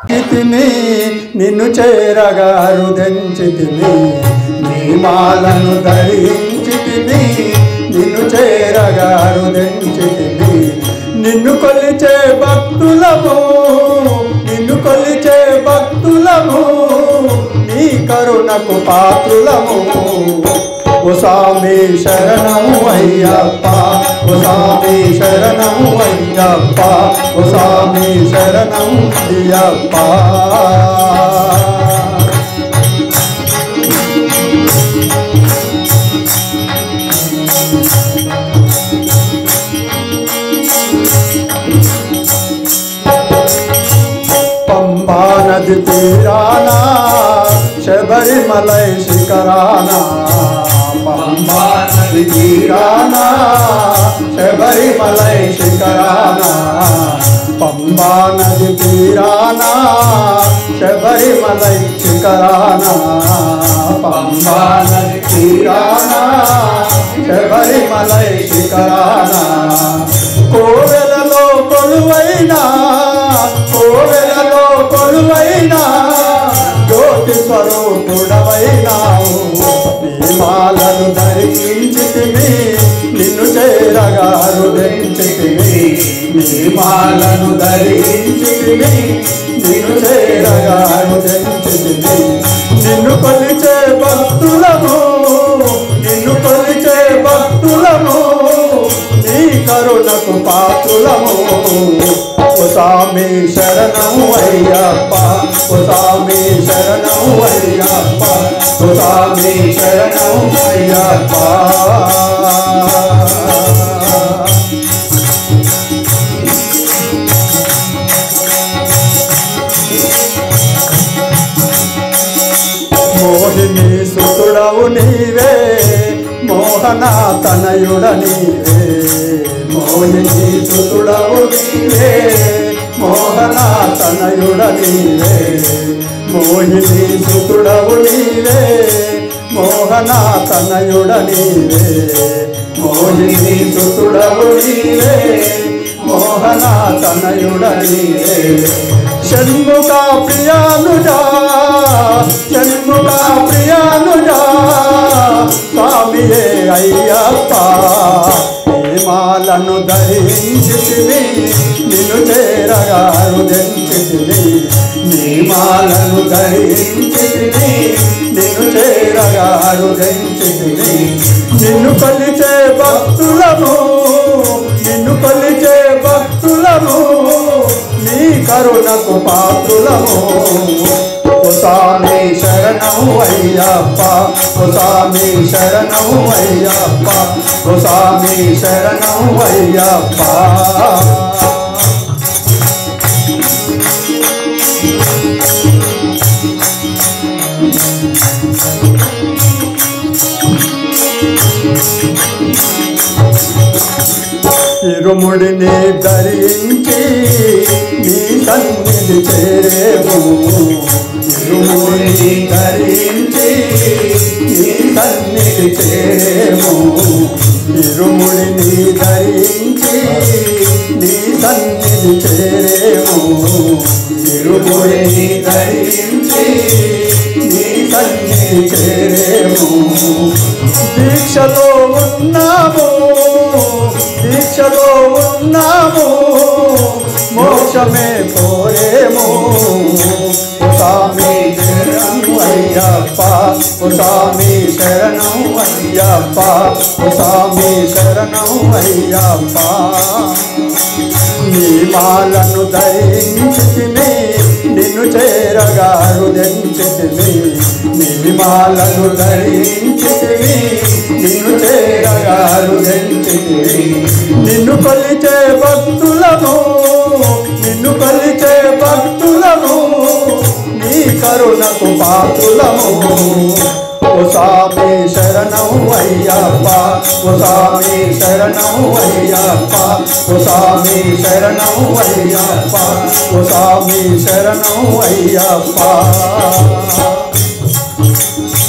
కితిమి నిన్ను చేరగా రుదించితిమి నీ మాలను ధరించితిమి నిన్ను చేరగా రుదించితిమి నిన్ను కొలిచే భక్తులము నిన్ను కొలిచే భక్తులము నీ కరుణకు పాత్రులము ఓ స్వామి శరణము అయ్యప్ప ఓ స్వామి శరణము అయ్యప్ప ఓ స్వామి శరణము అయ్యప్ప పంబా నది తీరానా శబరిమలై శిఖరానా పంబా నది తీరానా శబరిమలై శిఖరానా పంబా నది తీరానా శబరిమలై శిఖరానా పంబా నది తీరానా శబరిమలై శిఖరానా కోవెలలో కొలువైనా కోవెలలో కొలువైనా జ్యోతి స్వరూపుడవైనావు నీ మాలను ధరించితిమి నిన్ను చేరగా రుదించితిమి నీ మాలను ధరించితిమి నిన్ను చేరగా రుదించితిమి నిన్ను కొలిచే భక్తులము నిన్ను కొలిచే భక్తులము నీ కరుణకు పాత్రులము ఓ స్వామి శరణము అయ్యప్ప ఓ స్వామి శరణము అయ్యప్ప ఓ స్వామి శరణము అయ్యప్ప మోహిని సుతుడవు నీవే మోహన తనయుడ నీవే మోహిని సుతుడవు నీవే మోహన తనయుడ నీవే మోహిని సుతుడవు నీవే మోహన తనయుడ నీవే మోహిని సుతుడవు నీవే మోహన తనయుడ నీవే షణ్ముఖ ప్రియానుజా షణ్ముఖ ప్రియానుజా స్వామియే అయ్యప్ప నీ మాలను ధరించితివి నిన్ను చేరగా రుదించితివి నీ మాలను ధరించితివి నిన్ను చేరగా రుదించితివి నిన్ను కొలిచే భక్తులము నిన్ను కొలిచే భక్తులము నీ కరుణకు పాత్రులము ఓ స్వామి శరణము అయ్యప్ప ఓ స్వామి శరణము అయ్యప్ప ఓ స్వామి శరణము అయ్యప్ప ఇరుముడిని ధరించి నీ సన్నిధి చేరేము ఇరుముడిని ధరించి నీ సన్నిధి చేరేము ఇరుముడిని ధరించి నీ సన్నిధి చేరేము ఇరుముడిని ధరించి నీ సన్నిధి చేరేము దీక్షలో ఉన్నాము దీక్షలో ఉన్నాము మోక్షమే కోరేము స్వామి శరణము అయ్యప్ప స్వామి శరణము అయ్యప్ప స్వామి శరణము అయ్యప్ప నీ మాలను ధరించితిమి నిన్ను చేరగా రుదించితిమి నీ మాలను ధరించితిమి నిన్ను చేరగా రుదించితిమి నిన్ను కొలిచే భక్తులము నిన్ను కొలిచే భక్తులము నీ కరుణకు పాత్రులము ఓ స్వామి శరణము అయ్యప్ప ఓ స్వామి శరణము అయ్యప్ప ఓ స్వామి శరణము అయ్యప్ప ఓ స్వామి శరణము అయ్యప్ప